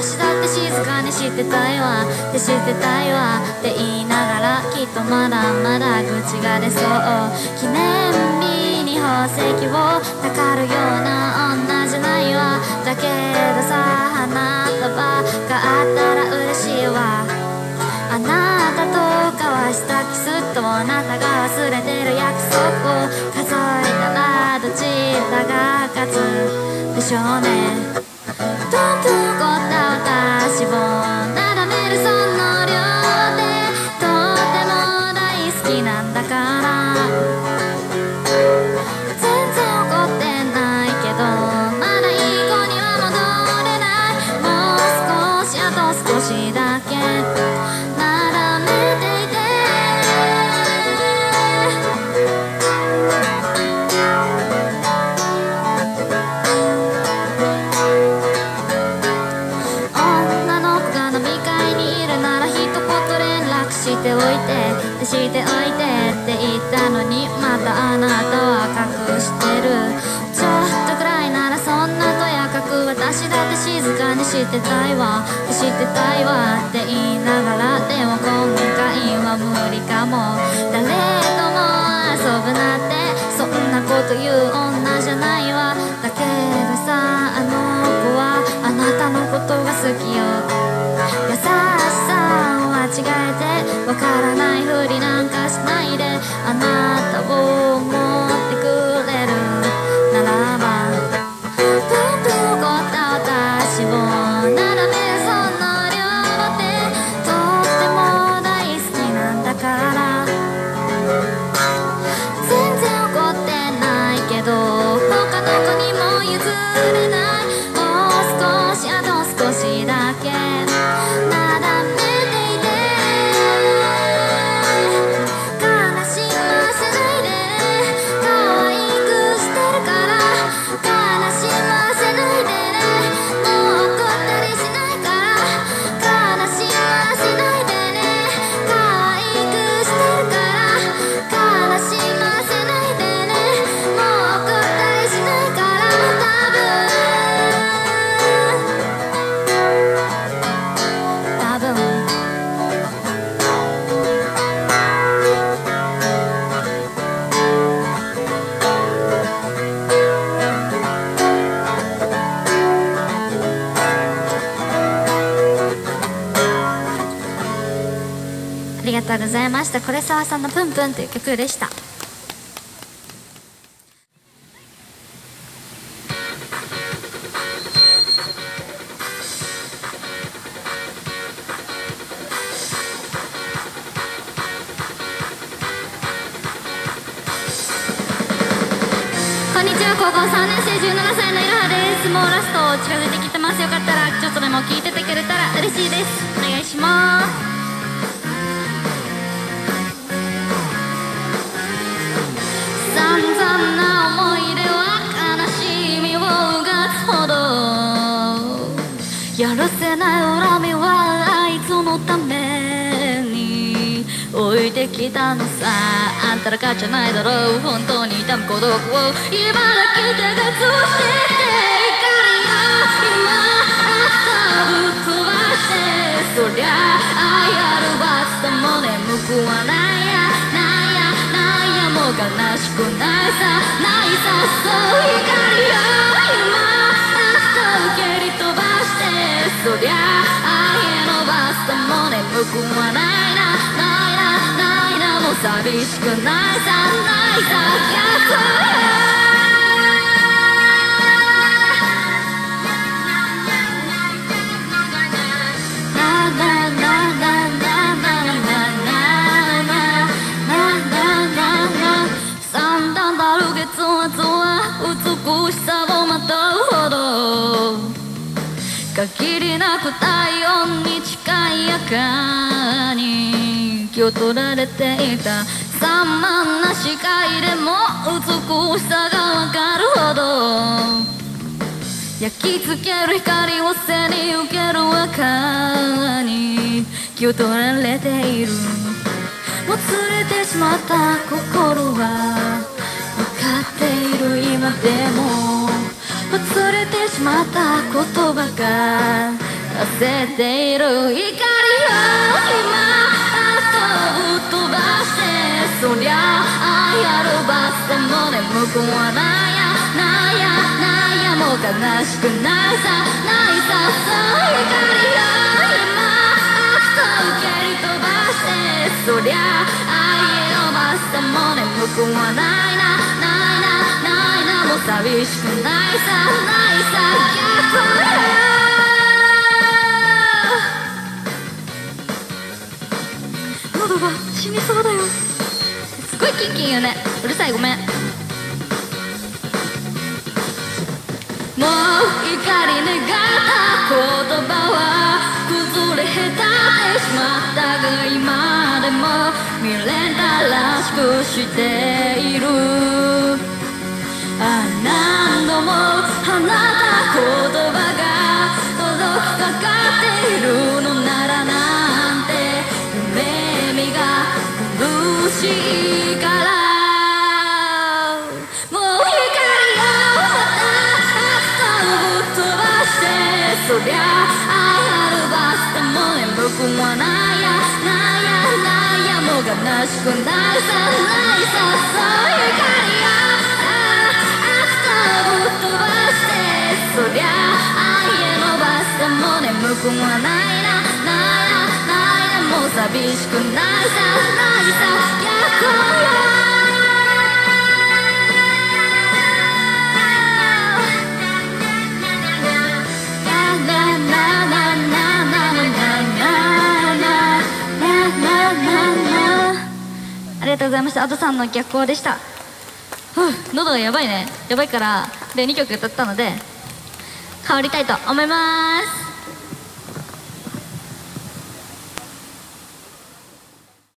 私だって静かにしてたいわって知ってたいわって言いながらきっとまだまだ愚痴が出そう記念日に宝石をたかるような女じゃないわだけどさ花束があったら嬉しいわあなたと交わしたキスとあなたが忘れてる約束を数えたらどちらが勝つでしょうねどんどん怒った私をなだめるその両手とっても大好きなんだから全然怒ってないけどまだいい子には戻れないもう少しあと少しだけなだめていて女の子が飲み会にいるなら一言連絡しておいてしておいてって言ったのにまたあなたは隠してるちょっとくらいならそんなとやかく私だって静かにしてたいわしてたいわって言いながらでも今回は無理かも誰とも遊ぶなってそんなこと言う女じゃないわだけどさあの子はあなたのことが好きよ優しさを間違えてわからないふりなんかしないであなたを思ってくれるならばどんどん怒った私をなだめその両手とっても大好きなんだから全然怒ってないけど他の子にも譲れないもう少しあと少しだけなだめていて悲しませないで可愛くしてるから悲しませないでねもう怒ったりしないから悲しませないでね可愛くしてるから悲しませないでねもう怒ったりしないから多分ありがとうございました。これ沢さんのプンプンという曲でした。こんにちは、高校3年生17歳のいろはです。もうラスト近づいてきてます。よかったらちょっとでも聞いててくれたら嬉しいです。お願いします。散々な思い出は悲しみをうがつほどやらせない恨みはあいつのために置いてきたのさあんたらかじゃないだろう本当に痛む孤独を今だけ手がつして怒りが今明日ぶっ飛ばしてそりゃ愛ある罰とも眠くはないやないやないやもう悲しくないさないさそう光が今明日受けり飛ばしてそりゃ愛への罰とも眠くはないなないなないなもう寂しくないさないさ逆美しさをまとうほど限りなく太陽に近い赤に気を取られていた散漫な視界でも美しさがわかるほど焼き付ける光を背に受ける赤に気を取られているもつれてしまった心は分かっている今でも忘れてしまった言葉がせている怒りを今後を飛ばして、そりゃ愛あるバスでも眠くはないや、ないやないや、もう悲しくないさないさ、そう怒りを今後蹴り飛ばして、そりゃ愛のバスでも眠くはないな、ないなないな、もう寂しくないさないさ、逆よ。喉が死にそうだよ。すごいキンキンよね。うるさい、ごめん。もう怒り願った言葉は崩れへたってしまったが、今でも未練だらしくしている。何度も放った言葉が届きかかっているのならなんて、夢見が苦しいから、もう光をまたぶっ飛ばして、そりゃ愛あるバスでも眠くはないや、ないやないや、もう悲しくないさないさ、そういう光をぶっ飛ばして、そりゃ愛へのバスでも眠くはないな、ないなないな、もう寂しくないさないさ、逆よ。ありがとうございました。アドさんの逆光でした。喉がやばいね。やばいからで2曲歌ったので変わりたいと思います。